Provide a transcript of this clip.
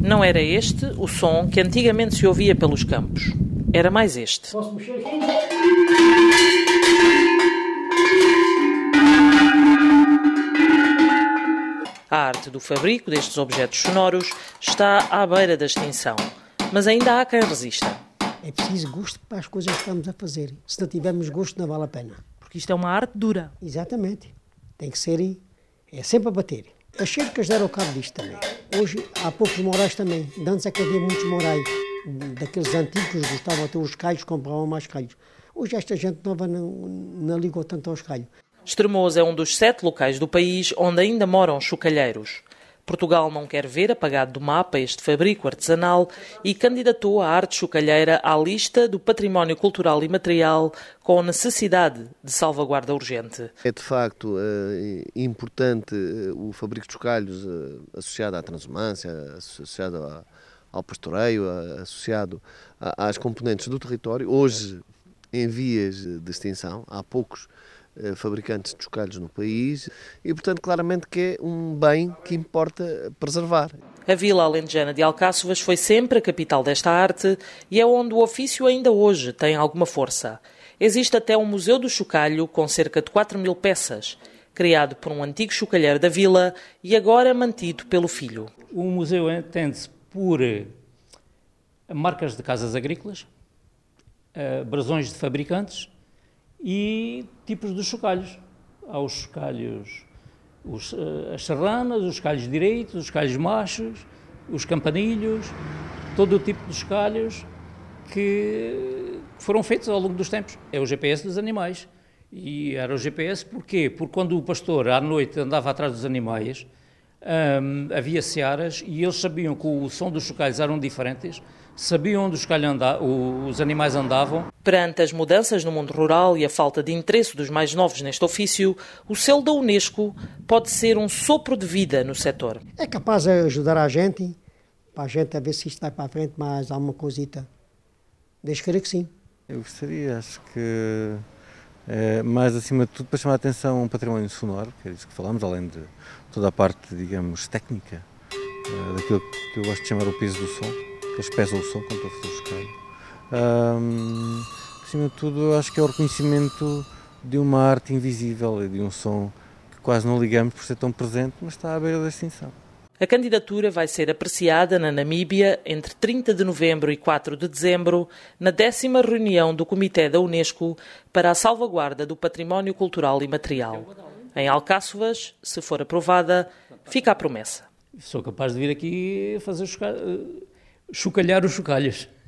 Não era este o som que antigamente se ouvia pelos campos. Era mais este. Posso mexer aqui? A arte do fabrico destes objetos sonoros está à beira da extinção, mas ainda há quem resista. É preciso gosto para as coisas que estamos a fazer. Se não tivermos gosto, não vale a pena. Porque isto é uma arte dura. Exatamente. Tem que ser, é sempre a bater. As cercas deram cabo disto também. Hoje há poucos morais também. Antes é que havia muitos morais. Daqueles antigos que gostavam de ter os calhos, compravam mais calhos. Hoje esta gente nova não ligou tanto aos calhos. Estremoz é um dos 7 locais do país onde ainda moram chocalheiros. Portugal não quer ver apagado do mapa este fabrico artesanal e candidatou a arte chocalheira à lista do património cultural e material com necessidade de salvaguarda urgente. É de facto importante o fabrico de chocalhos associado à transumância, associado ao pastoreio, associado às componentes do território, hoje em vias de extinção. Há poucos fabricantes de chocalhos no país e, portanto, claramente que é um bem que importa preservar. A vila alentejana de Alcáçovas foi sempre a capital desta arte e é onde o ofício ainda hoje tem alguma força. Existe até um museu do chocalho com cerca de 4.000 peças, criado por um antigo chocalheiro da vila e agora mantido pelo filho. O museu entende-se por marcas de casas agrícolas, brasões de fabricantes e tipos de chocalhos. Há os chocalhos, as serranas, os chocalhos direitos, os chocalhos machos, os campanilhos, todo o tipo de chocalhos que foram feitos ao longo dos tempos. É o GPS dos animais. E era o GPS porquê? Porque quando o pastor à noite andava atrás dos animais, havia searas e eles sabiam que o som dos chocalhos eram diferentes, sabiam onde os animais andavam. Perante as mudanças no mundo rural e a falta de interesse dos mais novos neste ofício, o selo da Unesco pode ser um sopro de vida no setor. É capaz de ajudar a gente, para a gente a ver se isto vai para a frente, mas há uma coisita. Deixa querer que sim. Eu gostaria, acho que mais acima de tudo para chamar a atenção um património sonoro, que é isso que falamos, além de toda a parte, digamos, técnica, daquilo que eu gosto de chamar o peso do som, que eles pesam o som quando estou a fazer o chocalho. Acima de tudo, eu acho que é o reconhecimento de uma arte invisível e de um som que quase não ligamos por ser tão presente, mas está à beira da extinção. A candidatura vai ser apreciada na Namíbia entre 30 de novembro e 4 de dezembro, na 10ª reunião do Comitê da Unesco para a salvaguarda do património cultural e material. Em Alcáçovas, se for aprovada, fica a promessa. Sou capaz de vir aqui fazer chocalhar os chocalhos.